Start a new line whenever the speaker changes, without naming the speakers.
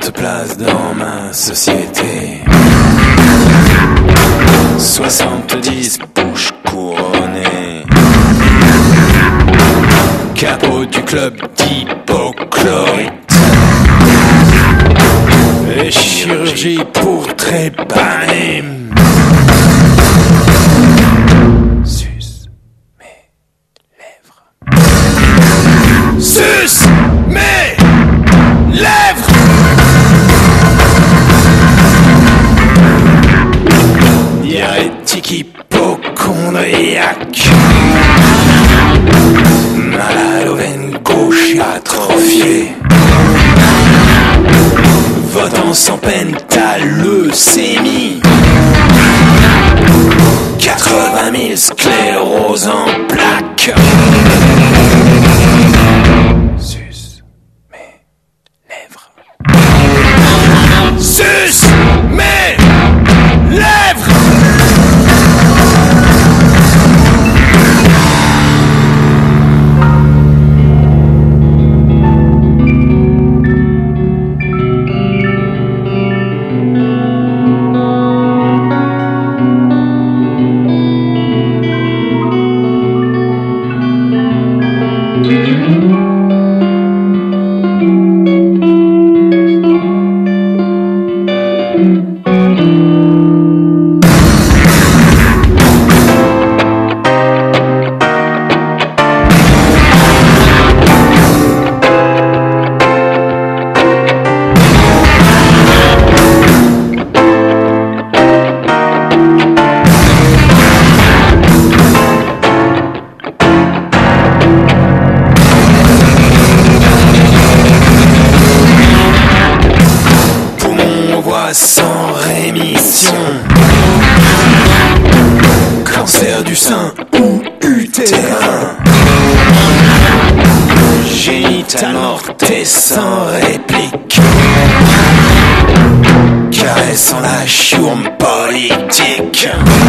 60 places dans ma société. 70 bouches couronnées. Capot du club d'hypochlorite. Et chirurgie pour trépaner. Suce mes lèvres. Suce mes lèvres. Diarrhétique hypochondriaque. Malade aux veines gauche atrophiée. Votant sans peine ta leucémie. 80 000 scléroses en plaques. Suce mes lèvres. Suce mes lèvres. Sans rémission. Cancer du sein ou utérin. Génital morté sans réplique. Caressant la chourme politique.